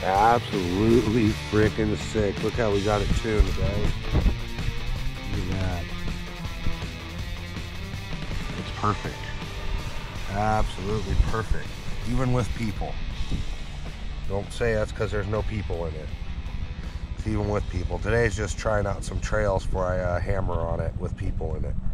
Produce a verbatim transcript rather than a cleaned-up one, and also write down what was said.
Absolutely freaking sick. Look how we got it tuned, guys. Look at that. It's perfect. Absolutely perfect. Even with people. Don't say that's because there's no people in it. It's even with people. Today's just trying out some trails before I uh, hammer on it with people in it.